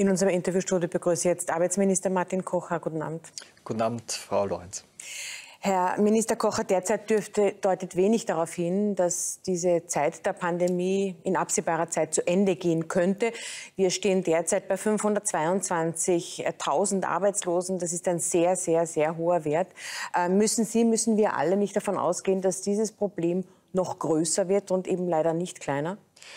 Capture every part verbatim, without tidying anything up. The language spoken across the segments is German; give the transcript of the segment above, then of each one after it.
In unserem Interviewstudio begrüße ich jetzt Arbeitsminister Martin Kocher. Guten Abend. Guten Abend, Frau Lorenz. Herr Minister Kocher, derzeit dürfte, deutet wenig darauf hin, dass diese Zeit der Pandemie in absehbarer Zeit zu Ende gehen könnte. Wir stehen derzeit bei fünfhundertzweiundzwanzigtausend Arbeitslosen. Das ist ein sehr, sehr, sehr hoher Wert. Äh, müssen Sie, müssen wir alle nicht davon ausgehen, dass dieses Problem noch größer wird und eben leider nicht kleiner?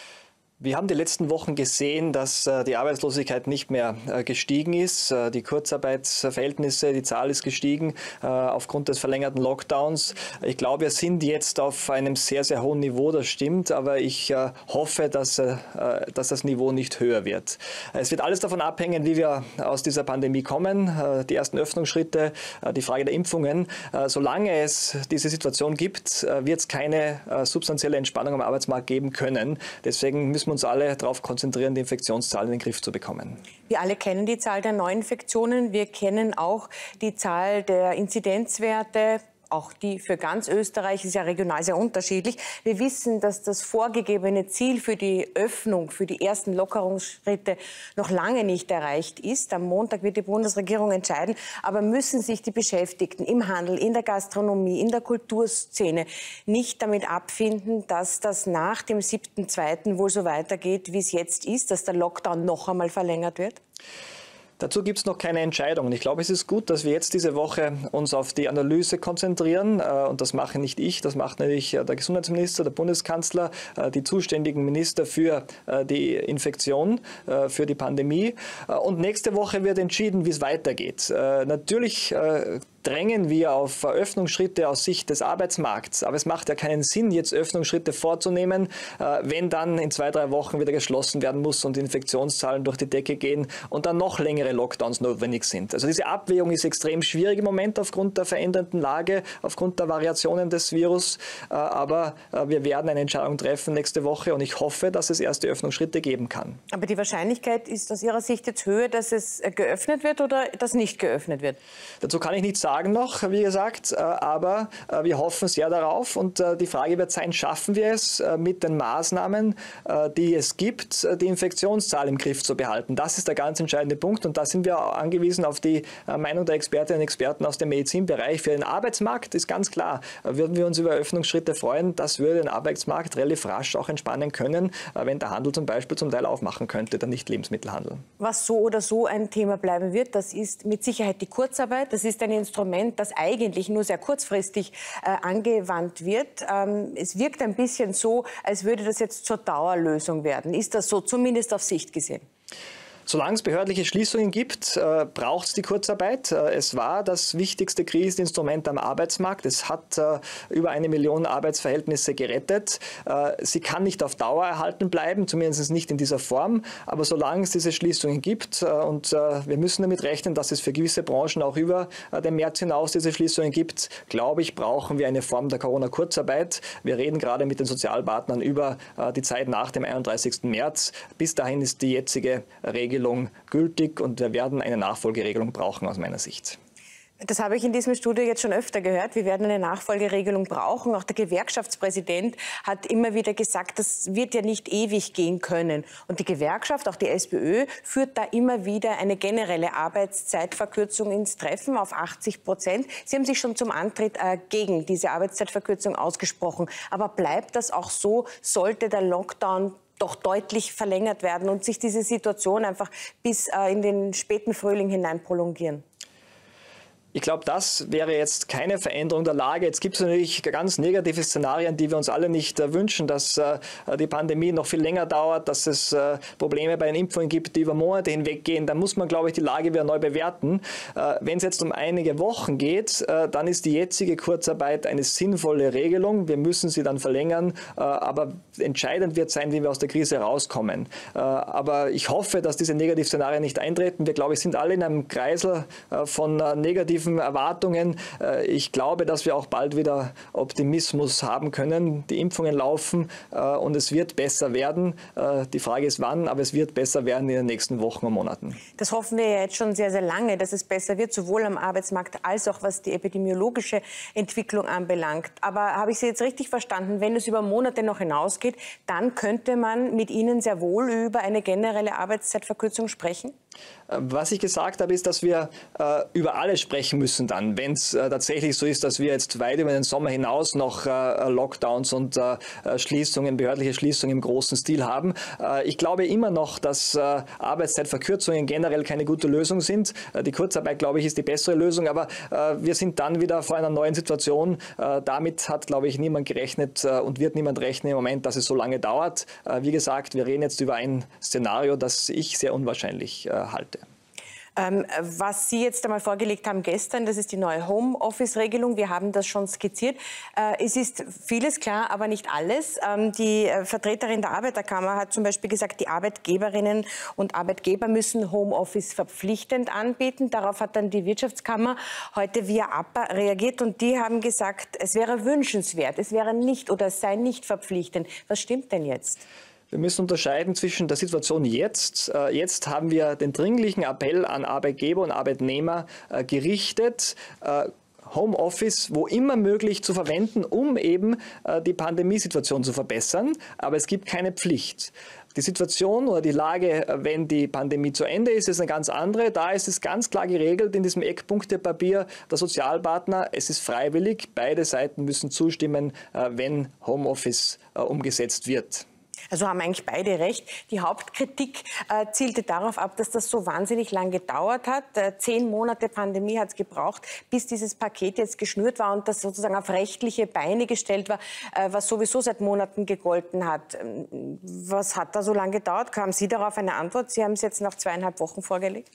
Wir haben die letzten Wochen gesehen, dass äh, die Arbeitslosigkeit nicht mehr äh, gestiegen ist. Äh, die Kurzarbeitsverhältnisse, die Zahl ist gestiegen äh, aufgrund des verlängerten Lockdowns. Ich glaube, wir sind jetzt auf einem sehr, sehr hohen Niveau, das stimmt, aber ich äh, hoffe, dass, äh, dass das Niveau nicht höher wird. Es wird alles davon abhängen, wie wir aus dieser Pandemie kommen. Äh, die ersten Öffnungsschritte, äh, die Frage der Impfungen. Äh, solange es diese Situation gibt, äh, wird es keine äh, substanzielle Entspannung am Arbeitsmarkt geben können. Deswegen müssen wir uns alle darauf konzentrieren, die Infektionszahlen in den Griff zu bekommen. Wir alle kennen die Zahl der Neuinfektionen. Wir kennen auch die Zahl der Inzidenzwerte. Auch die für ganz Österreich ist ja regional sehr unterschiedlich. Wir wissen, dass das vorgegebene Ziel für die Öffnung, für die ersten Lockerungsschritte noch lange nicht erreicht ist. Am Montag wird die Bundesregierung entscheiden. Aber müssen sich die Beschäftigten im Handel, in der Gastronomie, in der Kulturszene nicht damit abfinden, dass das nach dem siebten zweiten wohl so weitergeht, wie es jetzt ist, dass der Lockdown noch einmal verlängert wird? Dazu gibt es noch keine Entscheidung. Ich glaube, es ist gut, dass wir jetzt diese Woche uns auf die Analyse konzentrieren. Und das mache nicht ich, das macht natürlich der Gesundheitsminister, der Bundeskanzler, die zuständigen Minister für die Infektion, für die Pandemie. Und nächste Woche wird entschieden, wie es weitergeht. Natürlich drängen wir auf Öffnungsschritte aus Sicht des Arbeitsmarkts. Aber es macht ja keinen Sinn, jetzt Öffnungsschritte vorzunehmen, wenn dann in zwei, drei Wochen wieder geschlossen werden muss und die Infektionszahlen durch die Decke gehen und dann noch längere Lockdowns notwendig sind. Also diese Abwägung ist extrem schwierig im Moment aufgrund der verändernden Lage, aufgrund der Variationen des Virus. Aber wir werden eine Entscheidung treffen nächste Woche und ich hoffe, dass es erste Öffnungsschritte geben kann. Aber die Wahrscheinlichkeit ist aus Ihrer Sicht jetzt höher, dass es geöffnet wird oder dass nicht geöffnet wird? Dazu kann ich nichts sagen noch, wie gesagt, aber wir hoffen sehr darauf und die Frage wird sein, schaffen wir es mit den Maßnahmen, die es gibt, die Infektionszahl im Griff zu behalten. Das ist der ganz entscheidende Punkt und da sind wir angewiesen auf die Meinung der Expertinnen und Experten aus dem Medizinbereich. Für den Arbeitsmarkt ist ganz klar, würden wir uns über Öffnungsschritte freuen, das würde den Arbeitsmarkt relativ rasch auch entspannen können, wenn der Handel zum Beispiel zum Teil aufmachen könnte, der Nicht-Lebensmittelhandel. Was so oder so ein Thema bleiben wird, das ist mit Sicherheit die Kurzarbeit. Das ist ein Instrument, das eigentlich nur sehr kurzfristig äh, angewandt wird. Ähm, es wirkt ein bisschen so, als würde das jetzt zur Dauerlösung werden. Ist das so, zumindest auf Sicht gesehen? Solange es behördliche Schließungen gibt, äh, braucht es die Kurzarbeit. Äh, es war das wichtigste Kriseninstrument am Arbeitsmarkt. Es hat äh, über eine Million Arbeitsverhältnisse gerettet. Äh, sie kann nicht auf Dauer erhalten bleiben, zumindest nicht in dieser Form. Aber solange es diese Schließungen gibt, äh, und äh, wir müssen damit rechnen, dass es für gewisse Branchen auch über äh, den März hinaus diese Schließungen gibt, glaube ich, brauchen wir eine Form der Corona-Kurzarbeit. Wir reden gerade mit den Sozialpartnern über äh, die Zeit nach dem einunddreißigsten März. Bis dahin ist die jetzige Regelung gültig und wir werden eine Nachfolgeregelung brauchen aus meiner Sicht. Das habe ich in diesem Studio jetzt schon öfter gehört. Wir werden eine Nachfolgeregelung brauchen. Auch der Gewerkschaftspräsident hat immer wieder gesagt, das wird ja nicht ewig gehen können. Und die Gewerkschaft, auch die SPÖ, führt da immer wieder eine generelle Arbeitszeitverkürzung ins Treffen auf achtzig Prozent. Sie haben sich schon zum Antritt äh, gegen diese Arbeitszeitverkürzung ausgesprochen. Aber bleibt das auch so, sollte der Lockdown doch deutlich verlängert werden und sich diese Situation einfach bis äh, in den späten Frühling hinein prolongieren? Ich glaube, das wäre jetzt keine Veränderung der Lage. Jetzt gibt es natürlich ganz negative Szenarien, die wir uns alle nicht äh, wünschen, dass äh, die Pandemie noch viel länger dauert, dass es äh, Probleme bei den Impfungen gibt, die über Monate hinweg gehen. Da muss man, glaube ich, die Lage wieder neu bewerten. Äh, Wenn es jetzt um einige Wochen geht, äh, dann ist die jetzige Kurzarbeit eine sinnvolle Regelung. Wir müssen sie dann verlängern, äh, aber entscheidend wird sein, wie wir aus der Krise rauskommen. Äh, aber ich hoffe, dass diese Negativszenarien nicht eintreten. Wir, glaube ich, sind alle in einem Kreisel äh, von äh, negativen naiven Erwartungen. Ich glaube, dass wir auch bald wieder Optimismus haben können. Die Impfungen laufen und es wird besser werden. Die Frage ist wann, aber es wird besser werden in den nächsten Wochen und Monaten. Das hoffen wir ja jetzt schon sehr, sehr lange, dass es besser wird, sowohl am Arbeitsmarkt als auch was die epidemiologische Entwicklung anbelangt. Aber habe ich Sie jetzt richtig verstanden, wenn es über Monate noch hinausgeht, dann könnte man mit Ihnen sehr wohl über eine generelle Arbeitszeitverkürzung sprechen? Was ich gesagt habe, ist, dass wir äh, über alles sprechen müssen dann, wenn es äh, tatsächlich so ist, dass wir jetzt weit über den Sommer hinaus noch äh, Lockdowns und äh, Schließungen, behördliche Schließungen im großen Stil haben. Äh, ich glaube immer noch, dass äh, Arbeitszeitverkürzungen generell keine gute Lösung sind. Äh, die Kurzarbeit, glaube ich, ist die bessere Lösung, aber äh, wir sind dann wieder vor einer neuen Situation. Äh, damit hat, glaube ich, niemand gerechnet äh, und wird niemand rechnen im Moment, dass es so lange dauert. Äh, wie gesagt, wir reden jetzt über ein Szenario, das ich sehr unwahrscheinlich äh, halte. Ähm, was Sie jetzt einmal vorgelegt haben gestern, das ist die neue Homeoffice-Regelung. Wir haben das schon skizziert. Äh, es ist vieles klar, aber nicht alles. Ähm, die äh, Vertreterin der Arbeiterkammer hat zum Beispiel gesagt, die Arbeitgeberinnen und Arbeitgeber müssen Homeoffice verpflichtend anbieten. Darauf hat dann die Wirtschaftskammer heute via A P A reagiert und die haben gesagt, es wäre wünschenswert, es wäre nicht oder es sei nicht verpflichtend. Was stimmt denn jetzt? Wir müssen unterscheiden zwischen der Situation jetzt. Jetzt haben wir den dringlichen Appell an Arbeitgeber und Arbeitnehmer gerichtet, Homeoffice wo immer möglich zu verwenden, um eben die Pandemiesituation zu verbessern. Aber es gibt keine Pflicht. Die Situation oder die Lage, wenn die Pandemie zu Ende ist, ist eine ganz andere. Da ist es ganz klar geregelt in diesem Eckpunktepapier der Sozialpartner. Es ist freiwillig. Beide Seiten müssen zustimmen, wenn Homeoffice umgesetzt wird. Also haben eigentlich beide recht. Die Hauptkritik äh, zielte darauf ab, dass das so wahnsinnig lang gedauert hat. Äh, zehn Monate Pandemie hat es gebraucht, bis dieses Paket jetzt geschnürt war und das sozusagen auf rechtliche Beine gestellt war, äh, was sowieso seit Monaten gegolten hat. Ähm, was hat da so lange gedauert? Haben Sie darauf eine Antwort? Sie haben es jetzt nach zweieinhalb Wochen vorgelegt.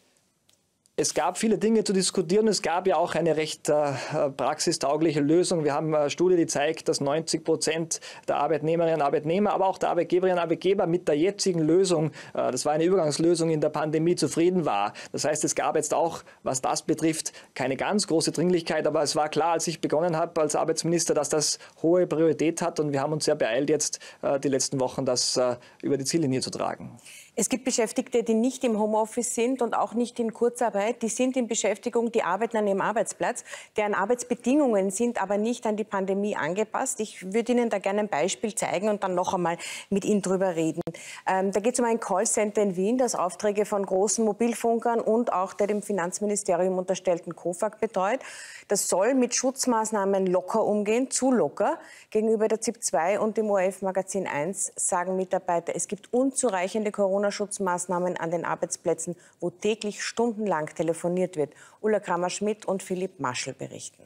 Es gab viele Dinge zu diskutieren. Es gab ja auch eine recht äh, praxistaugliche Lösung. Wir haben eine Studie, die zeigt, dass neunzig Prozent der Arbeitnehmerinnen und Arbeitnehmer, aber auch der Arbeitgeberinnen und Arbeitgeber mit der jetzigen Lösung, äh, das war eine Übergangslösung in der Pandemie, zufrieden war. Das heißt, es gab jetzt auch, was das betrifft, keine ganz große Dringlichkeit. Aber es war klar, als ich begonnen habe als Arbeitsminister, dass das hohe Priorität hat. Und wir haben uns sehr beeilt, jetzt äh, die letzten Wochen das äh, über die Ziellinie zu tragen. Es gibt Beschäftigte, die nicht im Homeoffice sind und auch nicht in Kurzarbeit. Die sind in Beschäftigung, die arbeiten an ihrem Arbeitsplatz. Deren Arbeitsbedingungen sind aber nicht an die Pandemie angepasst. Ich würde Ihnen da gerne ein Beispiel zeigen und dann noch einmal mit Ihnen drüber reden. Ähm, da geht es um ein Callcenter in Wien, das Aufträge von großen Mobilfunkern und auch der dem Finanzministerium unterstellten COFAG betreut. Das soll mit Schutzmaßnahmen locker umgehen, zu locker. Gegenüber der Z I P zwei und dem O R F-Magazin eins sagen Mitarbeiter, es gibt unzureichende Corona-Schutzmaßnahmen an den Arbeitsplätzen, wo täglich stundenlang telefoniert wird. Ulla Kramer-Schmidt und Philipp Maschel berichten.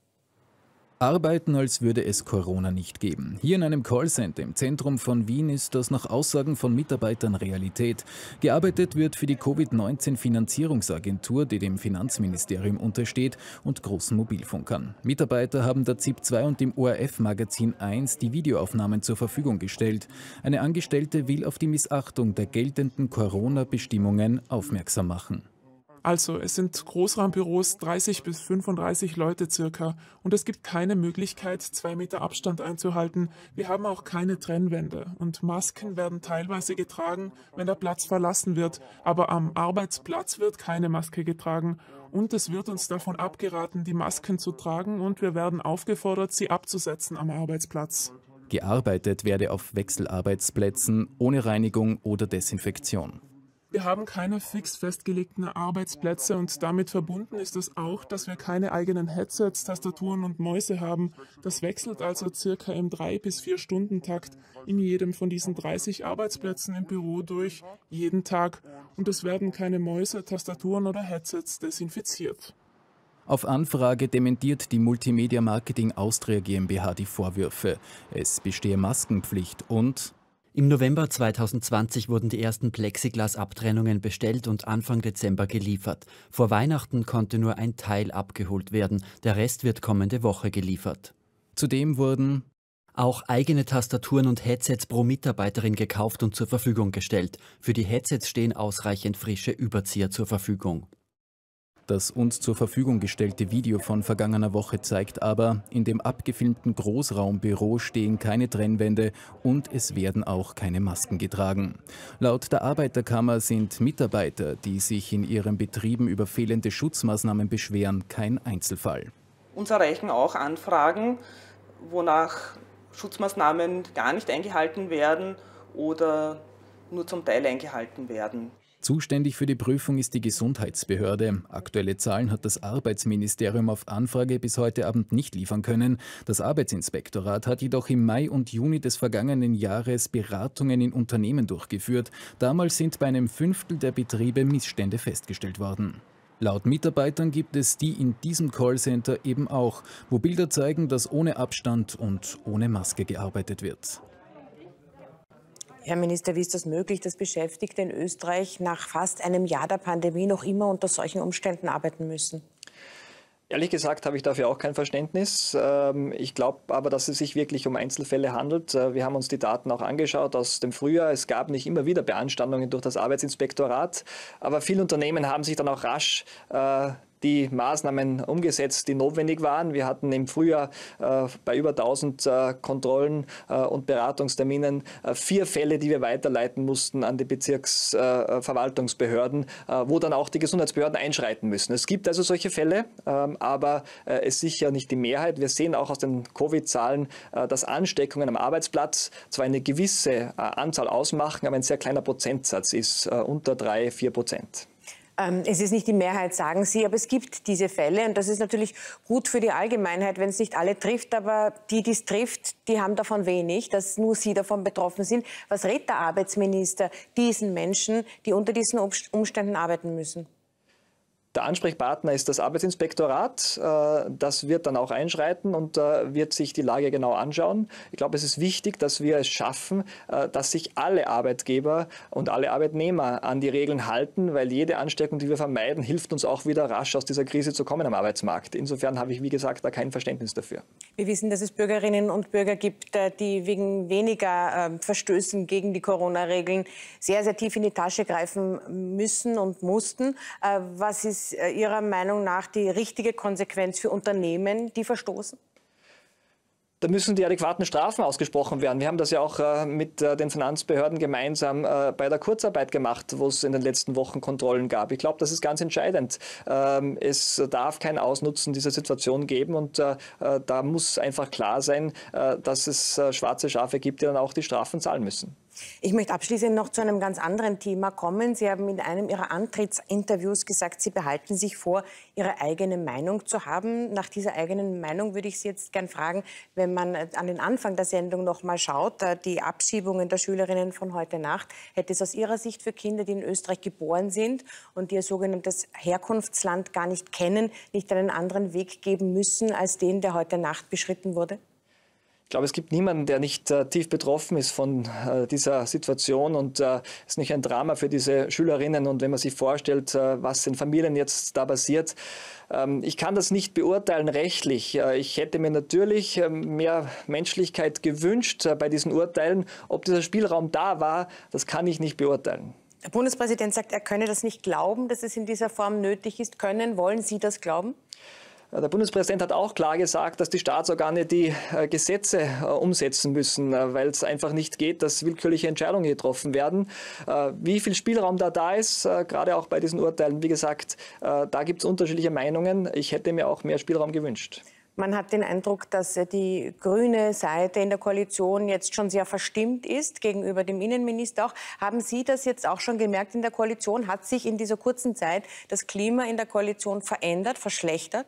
Arbeiten, als würde es Corona nicht geben. Hier in einem Callcenter im Zentrum von Wien ist das nach Aussagen von Mitarbeitern Realität. Gearbeitet wird für die Covid neunzehn Finanzierungsagentur, die dem Finanzministerium untersteht, und großen Mobilfunkern. Mitarbeiter haben der Z I P zwei und dem O R F-Magazin eins die Videoaufnahmen zur Verfügung gestellt. Eine Angestellte will auf die Missachtung der geltenden Corona-Bestimmungen aufmerksam machen. Also es sind Großraumbüros, dreißig bis fünfunddreißig Leute circa, und es gibt keine Möglichkeit, zwei Meter Abstand einzuhalten. Wir haben auch keine Trennwände und Masken werden teilweise getragen, wenn der Platz verlassen wird, aber am Arbeitsplatz wird keine Maske getragen und es wird uns davon abgeraten, die Masken zu tragen, und wir werden aufgefordert, sie abzusetzen am Arbeitsplatz. Gearbeitet werde auf Wechselarbeitsplätzen ohne Reinigung oder Desinfektion. Wir haben keine fix festgelegten Arbeitsplätze und damit verbunden ist es auch, dass wir keine eigenen Headsets, Tastaturen und Mäuse haben. Das wechselt also circa im drei bis vier Stunden Takt in jedem von diesen dreißig Arbeitsplätzen im Büro durch, jeden Tag. Und es werden keine Mäuse, Tastaturen oder Headsets desinfiziert. Auf Anfrage dementiert die Multimedia Marketing Austria GmbH die Vorwürfe. Es bestehe Maskenpflicht und... Im November zweitausendzwanzig wurden die ersten Plexiglas-Abtrennungen bestellt und Anfang Dezember geliefert. Vor Weihnachten konnte nur ein Teil abgeholt werden, der Rest wird kommende Woche geliefert. Zudem wurden auch eigene Tastaturen und Headsets pro Mitarbeiterin gekauft und zur Verfügung gestellt. Für die Headsets stehen ausreichend frische Überzieher zur Verfügung. Das uns zur Verfügung gestellte Video von vergangener Woche zeigt aber, in dem abgefilmten Großraumbüro stehen keine Trennwände und es werden auch keine Masken getragen. Laut der Arbeiterkammer sind Mitarbeiter, die sich in ihren Betrieben über fehlende Schutzmaßnahmen beschweren, kein Einzelfall. Uns erreichen auch Anfragen, wonach Schutzmaßnahmen gar nicht eingehalten werden oder nur zum Teil eingehalten werden. Zuständig für die Prüfung ist die Gesundheitsbehörde. Aktuelle Zahlen hat das Arbeitsministerium auf Anfrage bis heute Abend nicht liefern können. Das Arbeitsinspektorat hat jedoch im Mai und Juni des vergangenen Jahres Beratungen in Unternehmen durchgeführt. Damals sind bei einem Fünftel der Betriebe Missstände festgestellt worden. Laut Mitarbeitern gibt es die in diesem Callcenter eben auch, wo Bilder zeigen, dass ohne Abstand und ohne Maske gearbeitet wird. Herr Minister, wie ist das möglich, dass Beschäftigte in Österreich nach fast einem Jahr der Pandemie noch immer unter solchen Umständen arbeiten müssen? Ehrlich gesagt habe ich dafür auch kein Verständnis. Ich glaube aber, dass es sich wirklich um Einzelfälle handelt. Wir haben uns die Daten auch angeschaut aus dem Frühjahr. Es gab nicht immer wieder Beanstandungen durch das Arbeitsinspektorat, aber viele Unternehmen haben sich dann auch rasch die Maßnahmen umgesetzt, die notwendig waren. Wir hatten im Frühjahr äh, bei über tausend äh, Kontrollen äh, und Beratungsterminen äh, vier Fälle, die wir weiterleiten mussten an die Bezirksverwaltungsbehörden, äh, äh, wo dann auch die Gesundheitsbehörden einschreiten müssen. Es gibt also solche Fälle, äh, aber äh, es ist sicher nicht die Mehrheit. Wir sehen auch aus den Covid-Zahlen, äh, dass Ansteckungen am Arbeitsplatz zwar eine gewisse äh, Anzahl ausmachen, aber ein sehr kleiner Prozentsatz ist, äh, unter drei, vier Prozent. Es ist nicht die Mehrheit, sagen Sie, aber es gibt diese Fälle und das ist natürlich gut für die Allgemeinheit, wenn es nicht alle trifft, aber die, die es trifft, die haben davon wenig, dass nur sie davon betroffen sind. Was rät der Arbeitsminister diesen Menschen, die unter diesen Umständen arbeiten müssen? Der Ansprechpartner ist das Arbeitsinspektorat. Das wird dann auch einschreiten und wird sich die Lage genau anschauen. Ich glaube, es ist wichtig, dass wir es schaffen, dass sich alle Arbeitgeber und alle Arbeitnehmer an die Regeln halten, weil jede Ansteckung, die wir vermeiden, hilft uns auch wieder rasch aus dieser Krise zu kommen am Arbeitsmarkt. Insofern habe ich, wie gesagt, da kein Verständnis dafür. Wir wissen, dass es Bürgerinnen und Bürger gibt, die wegen weniger Verstößen gegen die Corona-Regeln sehr, sehr tief in die Tasche greifen müssen und mussten. Was ist Ihrer Meinung nach die richtige Konsequenz für Unternehmen, die verstoßen? Da müssen die adäquaten Strafen ausgesprochen werden. Wir haben das ja auch äh, mit äh, den Finanzbehörden gemeinsam äh, bei der Kurzarbeit gemacht, wo es in den letzten Wochen Kontrollen gab. Ich glaube, das ist ganz entscheidend. Ähm, es darf kein Ausnutzen dieser Situation geben und äh, da muss einfach klar sein, äh, dass es äh, schwarze Schafe gibt, die dann auch die Strafen zahlen müssen. Ich möchte abschließend noch zu einem ganz anderen Thema kommen. Sie haben in einem Ihrer Antrittsinterviews gesagt, Sie behalten sich vor, Ihre eigene Meinung zu haben. Nach dieser eigenen Meinung würde ich Sie jetzt gern fragen, wenn man an den Anfang der Sendung noch mal schaut, die Abschiebungen der Schülerinnen von heute Nacht, hätte es aus Ihrer Sicht für Kinder, die in Österreich geboren sind und die ihr sogenanntes Herkunftsland gar nicht kennen, nicht einen anderen Weg geben müssen als den, der heute Nacht beschritten wurde? Ich glaube, es gibt niemanden, der nicht äh, tief betroffen ist von äh, dieser Situation und es äh, ist nicht ein Drama für diese Schülerinnen. Und wenn man sich vorstellt, äh, was in Familien jetzt da passiert, ähm, ich kann das nicht beurteilen rechtlich. Äh, ich hätte mir natürlich äh, mehr Menschlichkeit gewünscht äh, bei diesen Urteilen. Ob dieser Spielraum da war, das kann ich nicht beurteilen. Der Bundespräsident sagt, er könne das nicht glauben, dass es in dieser Form nötig ist. Können, wollen Sie das glauben? Der Bundespräsident hat auch klar gesagt, dass die Staatsorgane die äh, Gesetze äh, umsetzen müssen, äh, weil es einfach nicht geht, dass willkürliche Entscheidungen getroffen werden. Äh, wie viel Spielraum da da ist, äh, gerade auch bei diesen Urteilen, wie gesagt, äh, da gibt es unterschiedliche Meinungen. Ich hätte mir auch mehr Spielraum gewünscht. Man hat den Eindruck, dass die grüne Seite in der Koalition jetzt schon sehr verstimmt ist, gegenüber dem Innenminister auch. Haben Sie das jetzt auch schon gemerkt in der Koalition? Hat sich in dieser kurzen Zeit das Klima in der Koalition verändert, verschlechtert?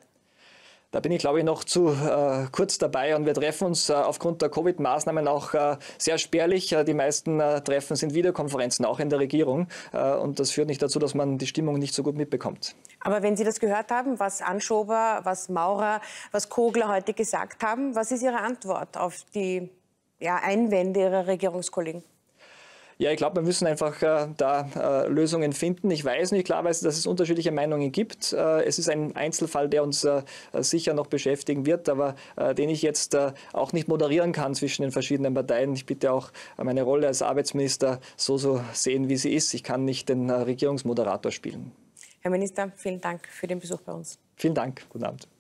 Da bin ich, glaube ich, noch zu äh, kurz dabei und wir treffen uns äh, aufgrund der Covid-Maßnahmen auch äh, sehr spärlich. Äh, die meisten äh, Treffen sind Videokonferenzen, auch in der Regierung. Äh, und das führt nicht dazu, dass man die Stimmung nicht so gut mitbekommt. Aber wenn Sie das gehört haben, was Anschober, was Maurer, was Kogler heute gesagt haben, was ist Ihre Antwort auf die ja, Einwände Ihrer Regierungskollegen? Ja, ich glaube, wir müssen einfach äh, da äh, Lösungen finden. Ich weiß nicht klarweise, dass es unterschiedliche Meinungen gibt. Äh, es ist ein Einzelfall, der uns äh, sicher noch beschäftigen wird, aber äh, den ich jetzt äh, auch nicht moderieren kann zwischen den verschiedenen Parteien. Ich bitte auch meine Rolle als Arbeitsminister so so sehen, wie sie ist. Ich kann nicht den äh, Regierungsmoderator spielen. Herr Minister, vielen Dank für den Besuch bei uns. Vielen Dank. Guten Abend.